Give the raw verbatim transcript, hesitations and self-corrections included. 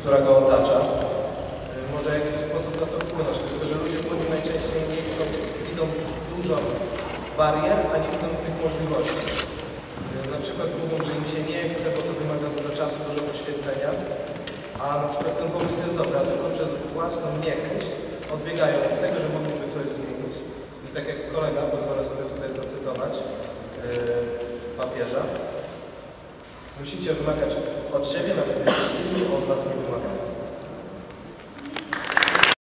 która go otacza, może w jakiś sposób na to wpłynąć, tylko że ludzie po nim najczęściej nie widzą, widzą dużo barier, a nie widzą tych możliwości. Na przykład mówią, że im się nie chce, bo to wymaga dużo czasu, dużo poświęcenia, a na przykład ten pomysł jest dobry, a tylko przez własną niechęć odbiegają od tego, że mogliby coś zmienić. I tak jak kolega, pozwolę sobie tutaj zacytować yy, papieża, musicie wymagać od siebie, nawet jeśli inni od was nie wymagają.